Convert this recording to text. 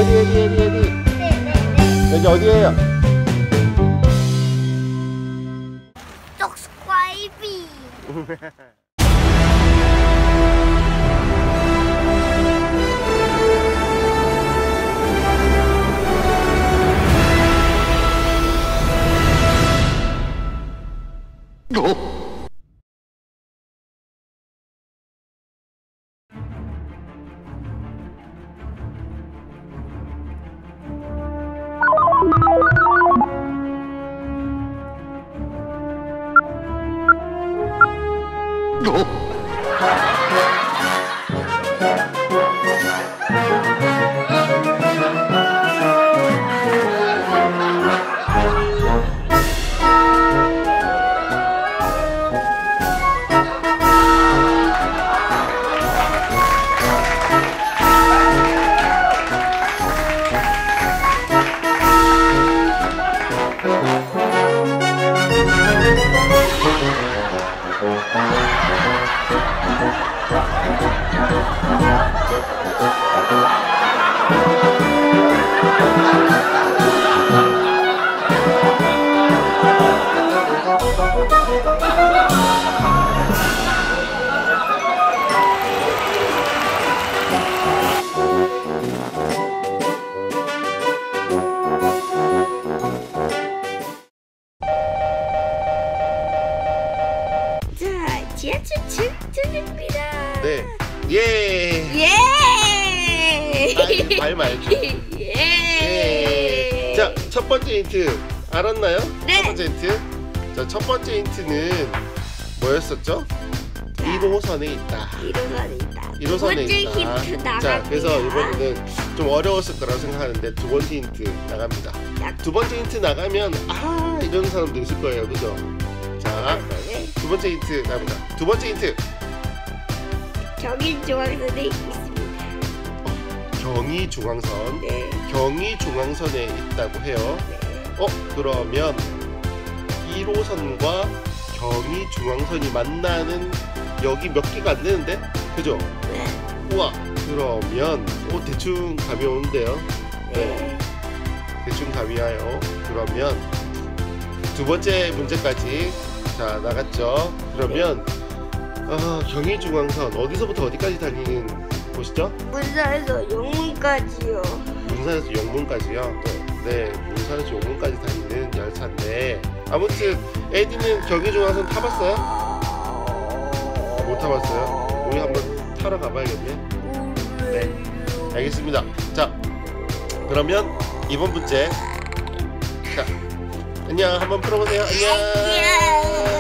에디. 여기 어디에요? 떡스과이비. 지하철 출입니다. 네. 예. 말 말죠. 예. 자, 첫 번째 힌트 알았나요? 네. 첫 번째 힌트. 자, 첫 번째 힌트는 뭐였었죠? 1호선에 있다. 1호선에 있다. 힌트 나갑니다. 자, 그래서 이번에는 좀 어려웠을 거라고 생각하는데 두 번째 힌트 나갑니다. 두 번째 힌트 나가면 이런 사람도 있을 거예요, 그죠? 자, 두 번째 힌트 나갑니다. 두 번째 힌트. 경의중앙선에 있습니다. 경의중앙선. 네. 경의중앙선에 있다고 해요. 네. 그러면 1호선과 경의중앙선이 만나는 역이 몇 개가 안 되는데? 그죠? 네. 우와, 그러면 대충 감이 오는데요. 네. 대충 감이 와요. 그러면 두 번째 문제까지 자 나갔죠. 그러면 경의중앙선 어디서부터 어디까지 다니는 곳이죠? 문산에서 영문까지요. 문산에서 영문까지요? 네, 문산에서 영문까지 다니는 열차인데 아무튼 에디는 경의중앙선 타봤어요? 못 타봤어요? 우리 한번 타러 가봐야겠네. 네, 알겠습니다. 자, 그러면 이번 문제 자, 안녕 한번 풀어보세요. 안녕.